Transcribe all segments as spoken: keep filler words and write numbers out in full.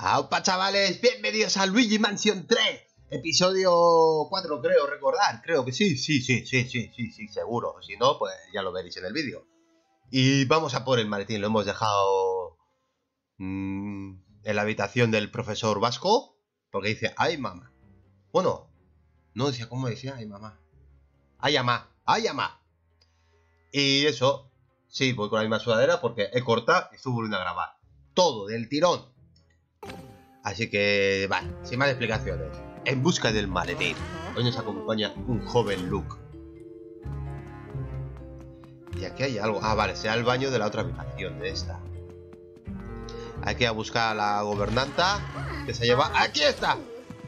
¡Aupa, chavales! Bienvenidos a Luigi Mansion tres, episodio cuatro, creo recordar. Creo que sí, sí, sí, sí, sí, sí, sí, seguro. Si no, pues ya lo veréis en el vídeo. Y vamos a por el maletín. Lo hemos dejado mmm, en la habitación del profesor Vasco, porque dice, ¡ay, mamá! Bueno, no decía, ¿cómo decía? ¡Ay, mamá! ¡Ay, mamá! ¡Ay, mamá! Y eso, sí, voy con la misma sudadera porque he cortado y estoy volviendo a grabar. Todo del tirón. Así que, vale, sin más explicaciones. En busca del maletín. Hoy nos acompaña un joven Luke. Y aquí hay algo. Ah, vale, sea el baño de la otra habitación, de esta. Hay que ir a buscar a la gobernanta que se lleva... ¡Aquí está!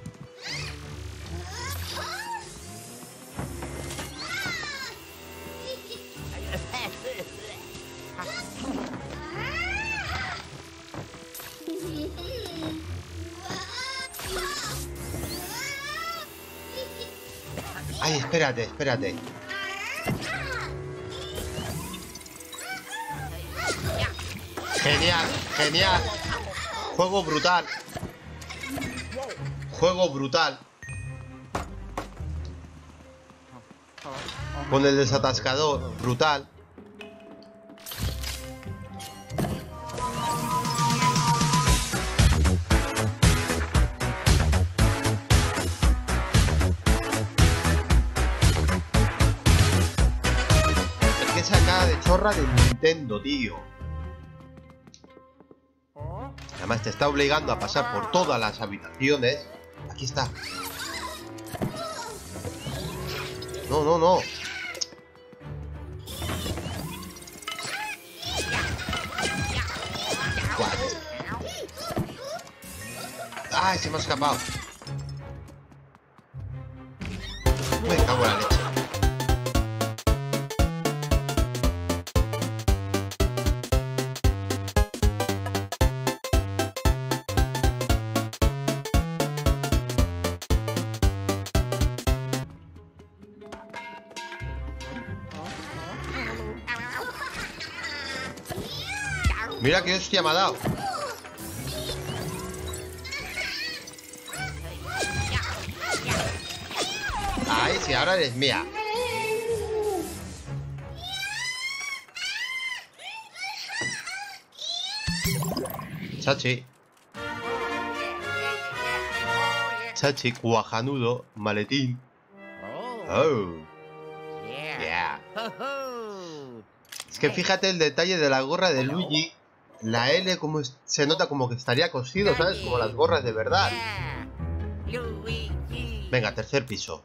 Ay, espérate, espérate. Genial, genial. Juego brutal. Juego brutal. Con el desatascador, brutal. Esa cara de chorra de Nintendo, tío. Además te está obligando a pasar por todas las habitaciones. Aquí está. No, no, no. Ay, se me ha escapado. Me cago en la leche. Mira que hostia me ha dado. Ay, si ahora eres mía. Chachi. Chachi, cuajanudo, maletín. Oh. Yeah. Es que fíjate el detalle de la gorra de Luigi. La L como es, se nota como que estaría cosido, ¿sabes? Como las gorras de verdad. Venga, tercer piso.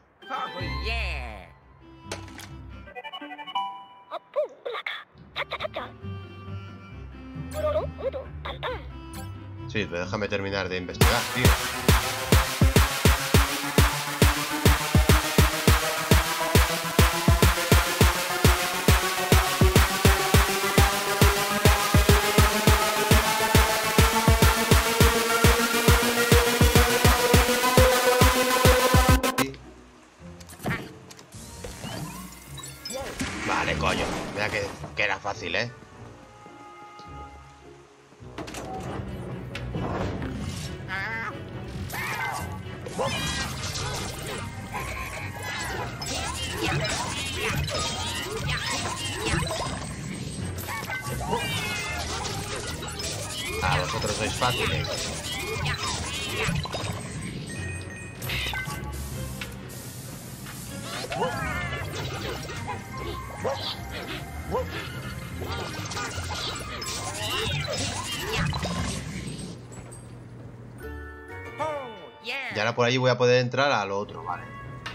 Sí, pero déjame terminar de investigar, tío. Vale, coño. Mira que, que era fácil, ¿eh? Ah, vosotros sois fáciles. Y ahora por ahí voy a poder entrar a lo otro, vale.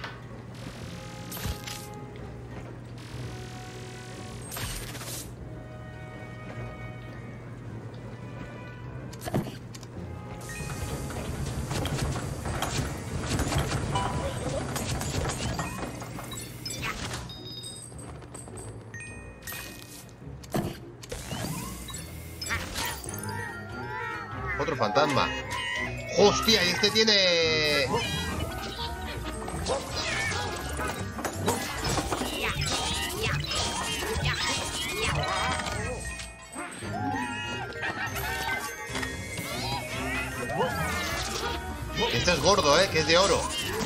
Otro fantasma. ¡Hostia! Y este tiene... Este es gordo, ¿eh? Que es de oro.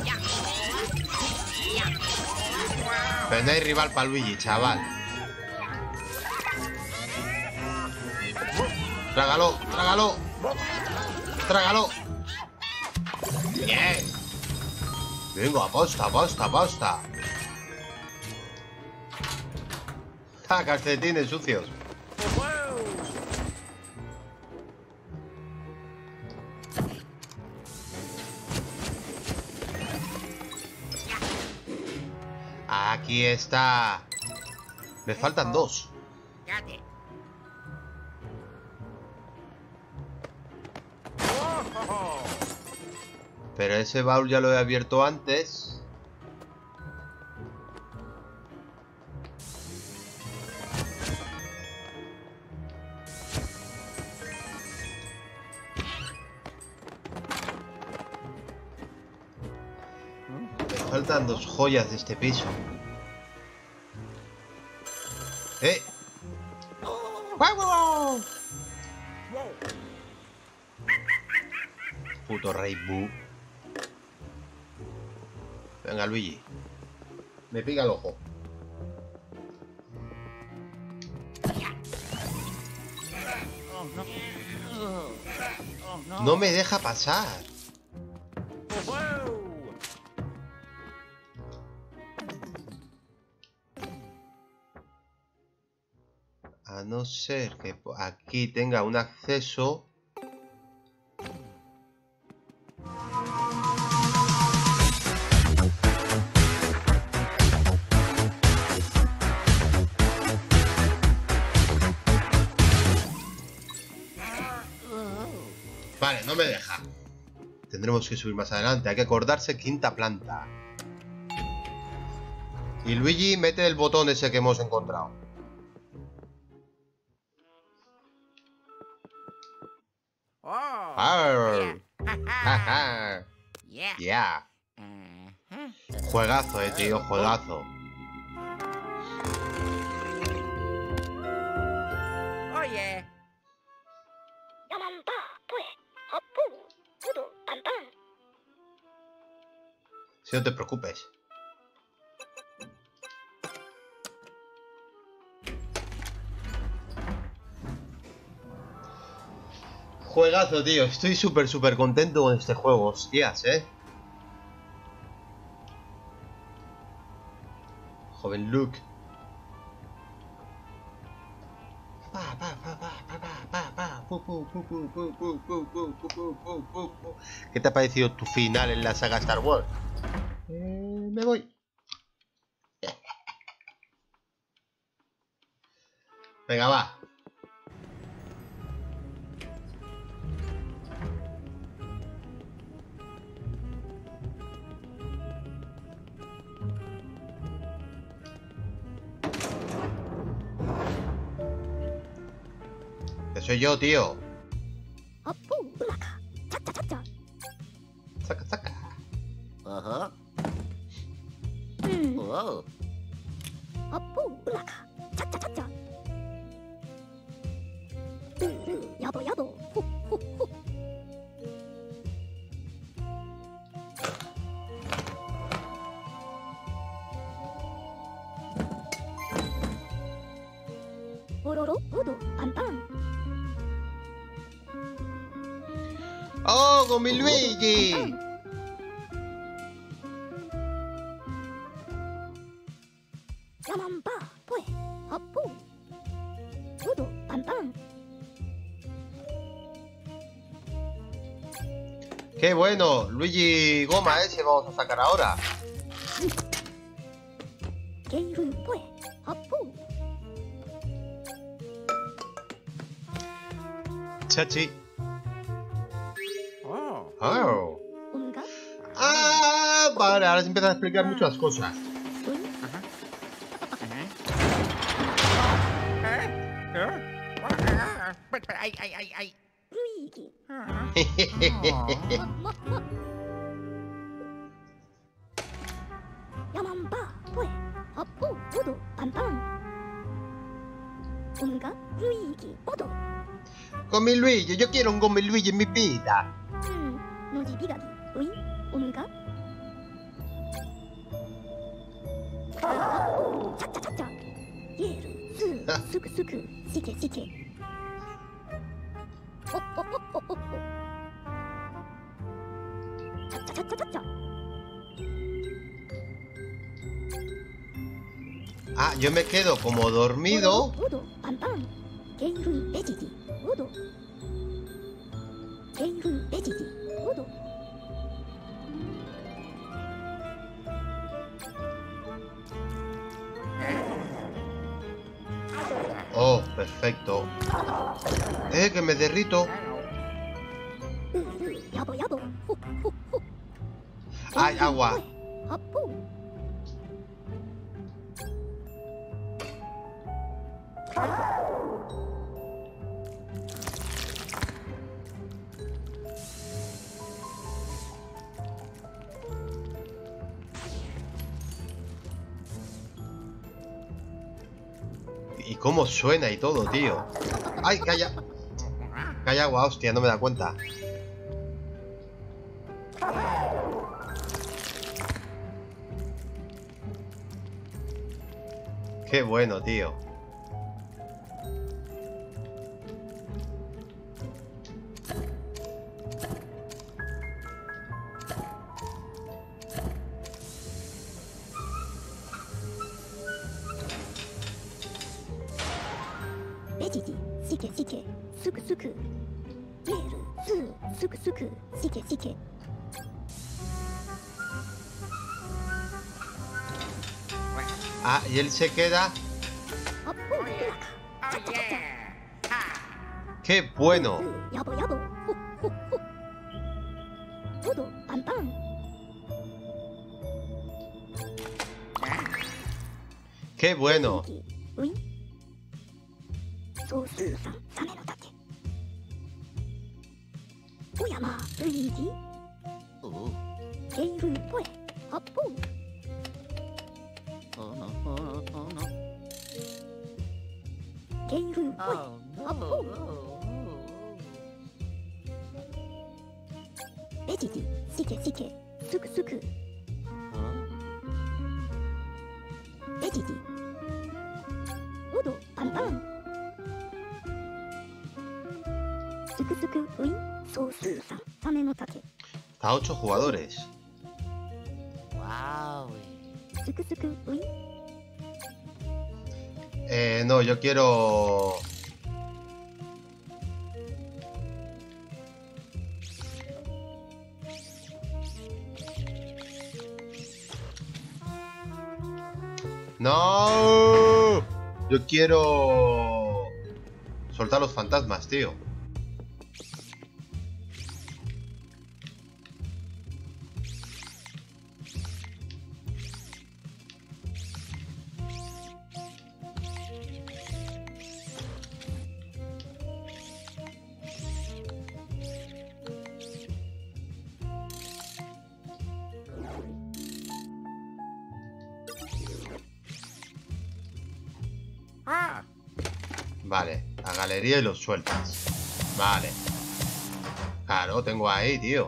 Pero no hay rival para Luigi, chaval. Trágalo, trágalo. Trágalo. Bien. Venga, basta, basta, basta. Ah, calcetines sucios. Aquí está. Me faltan dos. Pero ese baúl ya lo he abierto antes. Me faltan dos joyas de este piso. ¡Eh! ¡Wow! Puto rey Bu. Venga, Luigi. Me pica el ojo. No me deja pasar. A no ser que aquí tenga un acceso. Vale, no me deja. Tendremos que subir más adelante. Hay que acordarse, quinta planta. Y Luigi, mete el botón ese que hemos encontrado. Oh, yeah. Yeah. Yeah. Juegazo, eh, tío, juegazo. Oye. Si no te preocupes. Juegazo, tío. Estoy súper, súper contento con este juego. Hostias, eh. Joven Luke. ¿Qué te ha parecido tu final en la saga Star Wars? Eh, me voy. Venga, va. Que soy yo, tío. Saca, saca. Ajá. Wow. ¡Oh, con mi Luigi! ¡Qué bueno! Luigi Goma ese vamos a sacar ahora. Chachi. Oh. Oh. Ah, vale, ahora se empiezan a explicar muchas cosas. Ay, ay, ay, ay. Con mi Luigi, yo quiero un con mi Luigi en mi vida. ウィンオムガチャッチャチャッチャゲールスースクスクシケシケホッホッホッホッホッチャッチャチャッチャチャッチャ Ah, yo me quedo como dormido. Odo, pan pan. Keifu vegeti. Odo. Keifu vegeti. Odo. Oh, perfecto. Eh, que me derrito. Yabo yabo. Hu, hu, hu. Ay, agua. Hapu. Y cómo suena y todo, tío. Ay, calla. Calla agua, hostia, no me da cuenta. Qué bueno, tío. Vegeti, sike sike, suku suku. Geru, su, suku suku, sike sike. Ah, y él se queda. Hapu. Oh yeah. Ha. ¡Qué bueno! Yabo yabo. Hu, hu, hu. Odo, pan pan. ¡Qué bueno! Win. Sosu-san, same no take. Oyama, Luigi. Oh. Keifu poe. Hapu. Oh no. Oh no. Oh no. Keifu poe. Oh no. Hapu. Oh. Vegeti, sike sike, suku suku. Huh? Vegeti. Odo, pan pan. Suku suku win. Sosu-san, same no take. A ocho jugadores. Wow. Suku suku win. Eh, no, yo quiero... ¡No! Yo quiero... soltar los fantasmas, tío. Ah. Vale, la galería y los sueltas. Vale. Claro, tengo ahí, tío.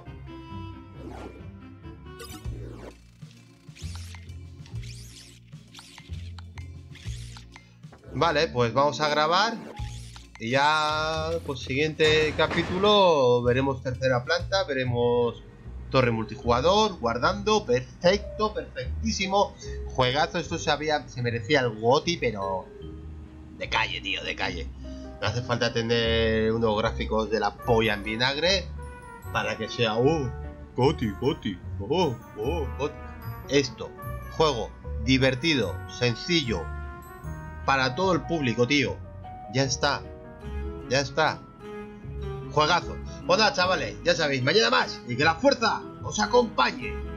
Vale, pues vamos a grabar. Y ya, pues siguiente capítulo, veremos tercera planta, veremos torre multijugador, guardando, perfecto, perfectísimo. Juegazo, esto se, había, se merecía el GOTY, pero de calle, tío, de calle. No hace falta tener unos gráficos de la polla en vinagre para que sea, oh, GOTY, GOTY, oh, oh, GOTY. Esto, juego divertido, sencillo, para todo el público, tío. Ya está. Ya está. Juegazo. Hola, chavales. Ya sabéis, mañana más. Y que la fuerza os acompañe.